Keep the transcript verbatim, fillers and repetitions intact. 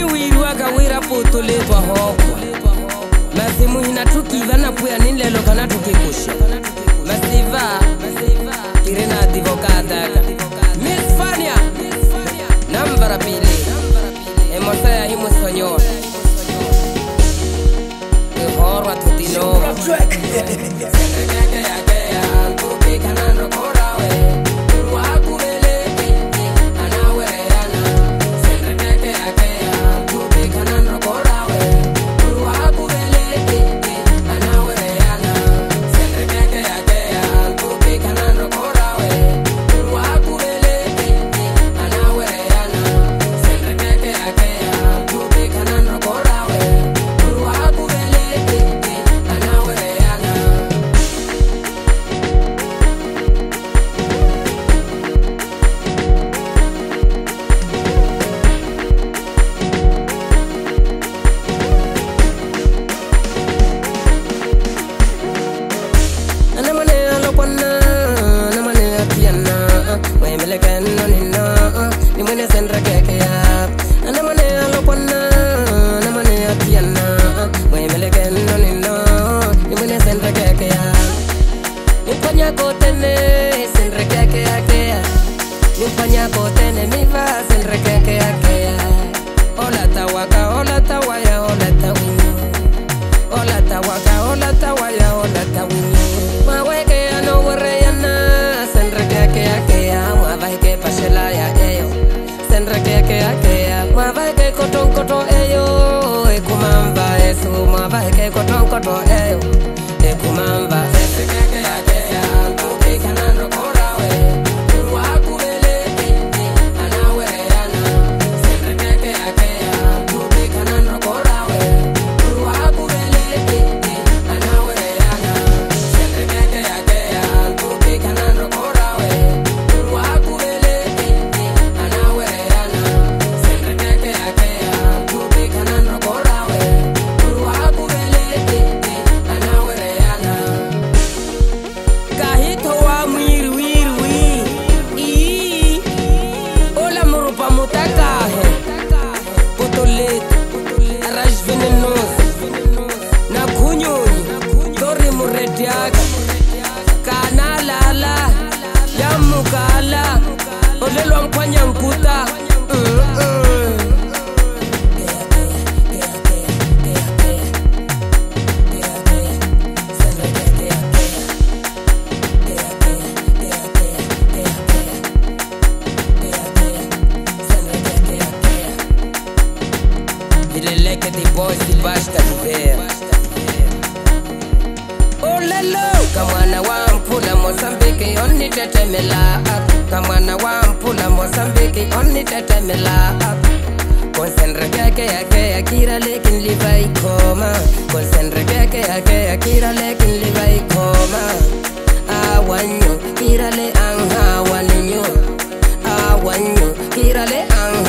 Ni wirwa ka wira puto letwa hoko Masimu hina tukiva na puya nilelo kana tukikusha Masiva Kirena divokataka Miss Fania Nambara pili Emosaya himu sonyor Ihorwa tutino Senrekeke ya kea Tuki kanando korawe Urwaku eleki Anawereana Senrekeke ya kea Tuki kanando korawe Urwaku eleki Anawereana Senrekeke ya kea Tuki kanando korawe Urwaku eleki Anawereana Senrekeke ya kea Tuki kanando korawe Urwaku eleki Anawereana Nifanya kotene miva senrekeke akea Ola tawaka ola tawaya ola tawinyo Ola tawaka ola tawaya ola tawinyo Maweke ano wareyana senrekeke akea Maweke pashela ya eyo senrekeke akea Maweke koton koto eyo Ekumamba esu Maweke koton koto eyo Ekumamba senrekeke akea Tuki kanando korawe Urwaku Kanalala Yamukala Olelo mkwanya mkuta Ileleke di boys di basta di vera Kamwana wa mpula Mozambique onni tetemela up Kamwana wa mpula Mozambique onni tetemela up Konsenrekeke yake akira lekin livai koma Konsenrekeke yake akira lekin livai koma Awanyo kirale ang hawaninyo Awanyo kirale ang